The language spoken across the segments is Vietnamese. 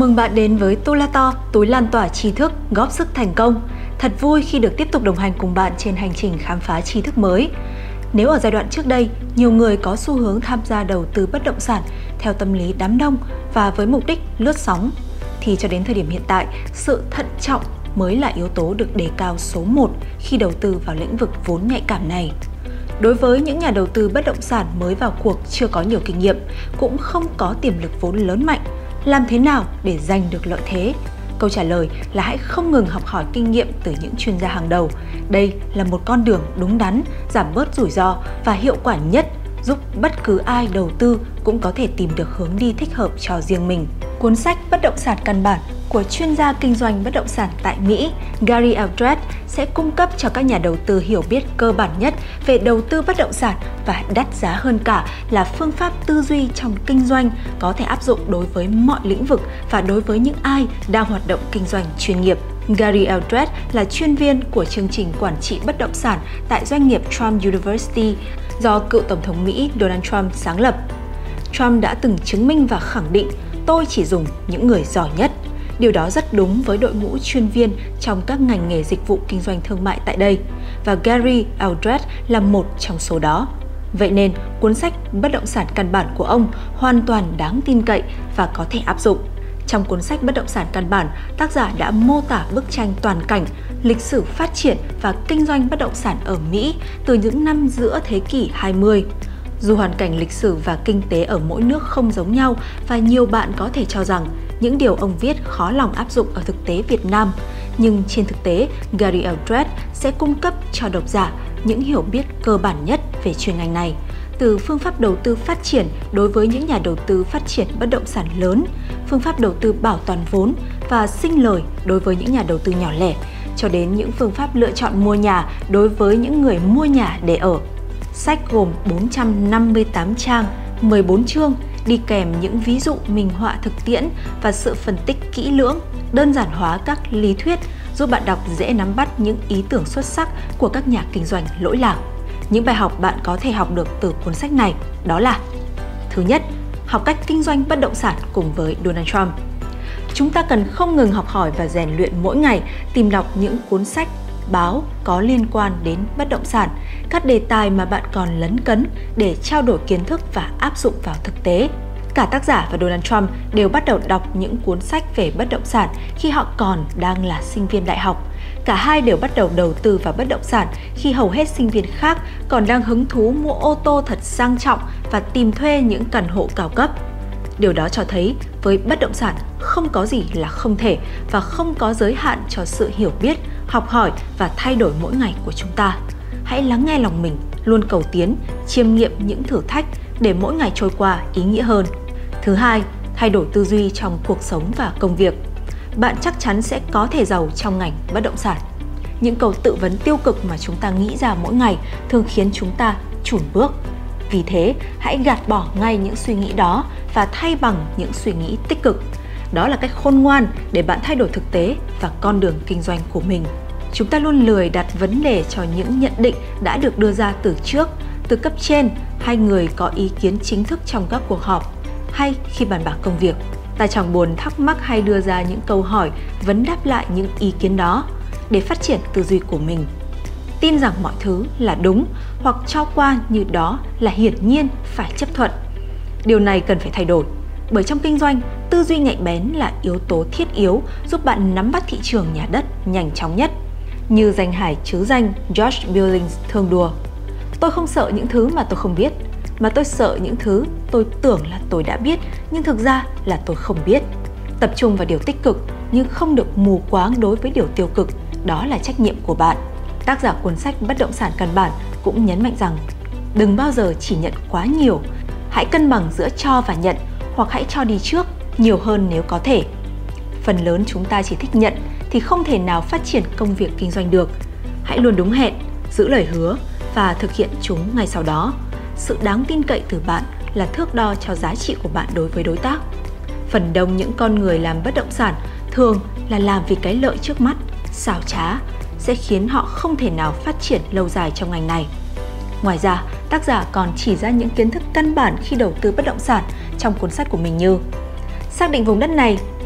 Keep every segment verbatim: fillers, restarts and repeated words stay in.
mừng bạn đến với Tulato, túi lan tỏa tri thức, góp sức thành công. Thật vui khi được tiếp tục đồng hành cùng bạn trên hành trình khám phá tri thức mới. Nếu ở giai đoạn trước đây, nhiều người có xu hướng tham gia đầu tư bất động sản theo tâm lý đám đông và với mục đích lướt sóng, thì cho đến thời điểm hiện tại, sự thận trọng mới là yếu tố được đề cao số một khi đầu tư vào lĩnh vực vốn nhạy cảm này. Đối với những nhà đầu tư bất động sản mới vào cuộc chưa có nhiều kinh nghiệm, cũng không có tiềm lực vốn lớn mạnh, làm thế nào để giành được lợi thế? Câu trả lời là hãy không ngừng học hỏi kinh nghiệm từ những chuyên gia hàng đầu. Đây là một con đường đúng đắn, giảm bớt rủi ro và hiệu quả nhất, giúp bất cứ ai đầu tư cũng có thể tìm được hướng đi thích hợp cho riêng mình. Cuốn sách Bất động sản căn bản của chuyên gia kinh doanh bất động sản tại Mỹ Gary Eldred sẽ cung cấp cho các nhà đầu tư hiểu biết cơ bản nhất về đầu tư bất động sản và đắt giá hơn cả là phương pháp tư duy trong kinh doanh có thể áp dụng đối với mọi lĩnh vực và đối với những ai đang hoạt động kinh doanh chuyên nghiệp. Gary Eldred là chuyên viên của chương trình quản trị bất động sản tại doanh nghiệp Trump University do cựu Tổng thống Mỹ Donald Trump sáng lập. Trump đã từng chứng minh và khẳng định tôi chỉ dùng những người giỏi nhất. Điều đó rất đúng với đội ngũ chuyên viên trong các ngành nghề dịch vụ kinh doanh thương mại tại đây, và Gary Eldred là một trong số đó. Vậy nên, cuốn sách Bất động sản căn bản của ông hoàn toàn đáng tin cậy và có thể áp dụng. Trong cuốn sách Bất động sản căn bản, tác giả đã mô tả bức tranh toàn cảnh, lịch sử phát triển và kinh doanh bất động sản ở Mỹ từ những năm giữa thế kỷ hai mươi. Dù hoàn cảnh lịch sử và kinh tế ở mỗi nước không giống nhau và nhiều bạn có thể cho rằng những điều ông viết khó lòng áp dụng ở thực tế Việt Nam, nhưng trên thực tế, Gary Eldred sẽ cung cấp cho độc giả những hiểu biết cơ bản nhất về chuyên ngành này, từ phương pháp đầu tư phát triển đối với những nhà đầu tư phát triển bất động sản lớn, phương pháp đầu tư bảo toàn vốn và sinh lời đối với những nhà đầu tư nhỏ lẻ, cho đến những phương pháp lựa chọn mua nhà đối với những người mua nhà để ở. Sách gồm bốn trăm năm mươi tám trang, mười bốn chương, đi kèm những ví dụ minh họa thực tiễn và sự phân tích kỹ lưỡng, đơn giản hóa các lý thuyết, giúp bạn đọc dễ nắm bắt những ý tưởng xuất sắc của các nhà kinh doanh lỗi lạc. Những bài học bạn có thể học được từ cuốn sách này đó là: Thứ nhất, học cách kinh doanh bất động sản cùng với Donald Trump. Chúng ta cần không ngừng học hỏi và rèn luyện mỗi ngày, tìm đọc những cuốn sách, báo có liên quan đến bất động sản, các đề tài mà bạn còn lấn cấn để trao đổi kiến thức và áp dụng vào thực tế. Cả tác giả và Donald Trump đều bắt đầu đọc những cuốn sách về bất động sản khi họ còn đang là sinh viên đại học. Cả hai đều bắt đầu đầu tư vào bất động sản khi hầu hết sinh viên khác còn đang hứng thú mua ô tô thật sang trọng và tìm thuê những căn hộ cao cấp. Điều đó cho thấy với bất động sản không có gì là không thể và không có giới hạn cho sự hiểu biết, học hỏi và thay đổi mỗi ngày của chúng ta. Hãy lắng nghe lòng mình, luôn cầu tiến, chiêm nghiệm những thử thách để mỗi ngày trôi qua ý nghĩa hơn. Thứ hai, thay đổi tư duy trong cuộc sống và công việc. Bạn chắc chắn sẽ có thể giàu trong ngành bất động sản. Những câu tự vấn tiêu cực mà chúng ta nghĩ ra mỗi ngày thường khiến chúng ta chùn bước. Vì thế, hãy gạt bỏ ngay những suy nghĩ đó và thay bằng những suy nghĩ tích cực. Đó là cách khôn ngoan để bạn thay đổi thực tế và con đường kinh doanh của mình. Chúng ta luôn lười đặt vấn đề cho những nhận định đã được đưa ra từ trước, từ cấp trên hay người có ý kiến chính thức trong các cuộc họp hay khi bàn bạc công việc. Ta chẳng buồn thắc mắc hay đưa ra những câu hỏi vấn đáp lại những ý kiến đó để phát triển tư duy của mình. Tin rằng mọi thứ là đúng hoặc cho qua như đó là hiển nhiên phải chấp thuận. Điều này cần phải thay đổi, bởi trong kinh doanh, tư duy nhạy bén là yếu tố thiết yếu giúp bạn nắm bắt thị trường nhà đất nhanh chóng nhất. Như danh hài trứ danh George Billings thường đùa: Tôi không sợ những thứ mà tôi không biết, mà tôi sợ những thứ tôi tưởng là tôi đã biết nhưng thực ra là tôi không biết. Tập trung vào điều tích cực nhưng không được mù quáng đối với điều tiêu cực, đó là trách nhiệm của bạn. Tác giả cuốn sách Bất động sản căn bản cũng nhấn mạnh rằng đừng bao giờ chỉ nhận quá nhiều, hãy cân bằng giữa cho và nhận, hoặc hãy cho đi trước nhiều hơn nếu có thể. Phần lớn chúng ta chỉ thích nhận thì không thể nào phát triển công việc kinh doanh được. Hãy luôn đúng hẹn, giữ lời hứa và thực hiện chúng ngay sau đó. Sự đáng tin cậy từ bạn là thước đo cho giá trị của bạn đối với đối tác. Phần đông những con người làm bất động sản thường là làm vì cái lợi trước mắt, xảo trá, sẽ khiến họ không thể nào phát triển lâu dài trong ngành này. Ngoài ra, tác giả còn chỉ ra những kiến thức căn bản khi đầu tư bất động sản trong cuốn sách của mình như: xác định vùng đất này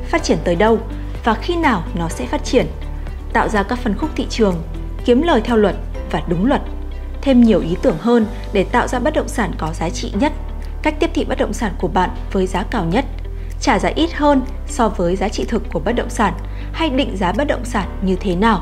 phát triển tới đâu và khi nào nó sẽ phát triển, tạo ra các phân khúc thị trường, kiếm lời theo luật và đúng luật, thêm nhiều ý tưởng hơn để tạo ra bất động sản có giá trị nhất, cách tiếp thị bất động sản của bạn với giá cao nhất, trả giá ít hơn so với giá trị thực của bất động sản hay định giá bất động sản như thế nào.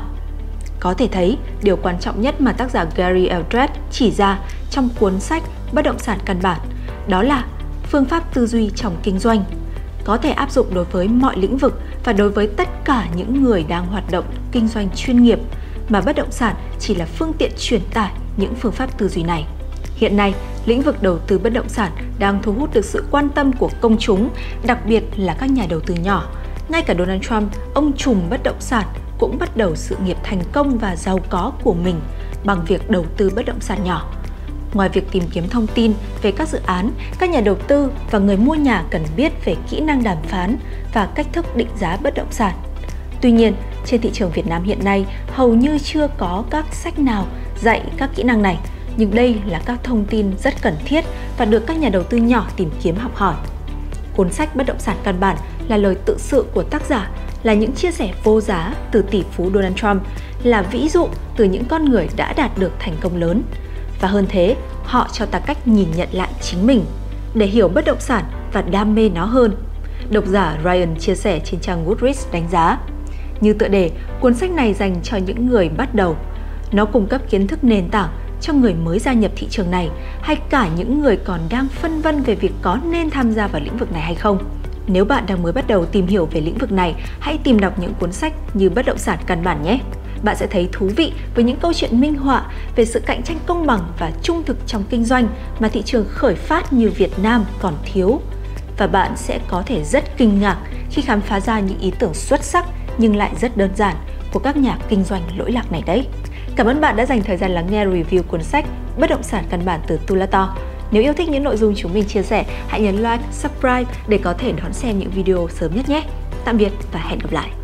Có thể thấy, điều quan trọng nhất mà tác giả Gary Eldred chỉ ra trong cuốn sách Bất động sản căn bản đó là phương pháp tư duy trong kinh doanh, có thể áp dụng đối với mọi lĩnh vực và đối với tất cả những người đang hoạt động kinh doanh chuyên nghiệp, mà bất động sản chỉ là phương tiện truyền tải những phương pháp tư duy này. Hiện nay, lĩnh vực đầu tư bất động sản đang thu hút được sự quan tâm của công chúng, đặc biệt là các nhà đầu tư nhỏ. Ngay cả Donald Trump, ông trùm bất động sản, cũng bắt đầu sự nghiệp thành công và giàu có của mình bằng việc đầu tư bất động sản nhỏ. Ngoài việc tìm kiếm thông tin về các dự án, các nhà đầu tư và người mua nhà cần biết về kỹ năng đàm phán và cách thức định giá bất động sản. Tuy nhiên, trên thị trường Việt Nam hiện nay hầu như chưa có các sách nào dạy các kỹ năng này, nhưng đây là các thông tin rất cần thiết và được các nhà đầu tư nhỏ tìm kiếm học hỏi. Cuốn sách Bất động sản căn bản là lời tự sự của tác giả, là những chia sẻ vô giá từ tỷ phú Donald Trump, là ví dụ từ những con người đã đạt được thành công lớn. Và hơn thế, họ cho ta cách nhìn nhận lại chính mình để hiểu bất động sản và đam mê nó hơn. Độc giả Ryan chia sẻ trên trang Goodreads đánh giá, như tựa đề, cuốn sách này dành cho những người bắt đầu. Nó cung cấp kiến thức nền tảng cho người mới gia nhập thị trường này hay cả những người còn đang phân vân về việc có nên tham gia vào lĩnh vực này hay không. Nếu bạn đang mới bắt đầu tìm hiểu về lĩnh vực này, hãy tìm đọc những cuốn sách như Bất động sản căn bản nhé. Bạn sẽ thấy thú vị với những câu chuyện minh họa về sự cạnh tranh công bằng và trung thực trong kinh doanh mà thị trường khởi phát như Việt Nam còn thiếu. Và bạn sẽ có thể rất kinh ngạc khi khám phá ra những ý tưởng xuất sắc nhưng lại rất đơn giản của các nhà kinh doanh lỗi lạc này đấy. Cảm ơn bạn đã dành thời gian lắng nghe review cuốn sách Bất động sản căn bản từ Tulato. Nếu yêu thích những nội dung chúng mình chia sẻ, hãy nhấn like, subscribe để có thể đón xem những video sớm nhất nhé. Tạm biệt và hẹn gặp lại!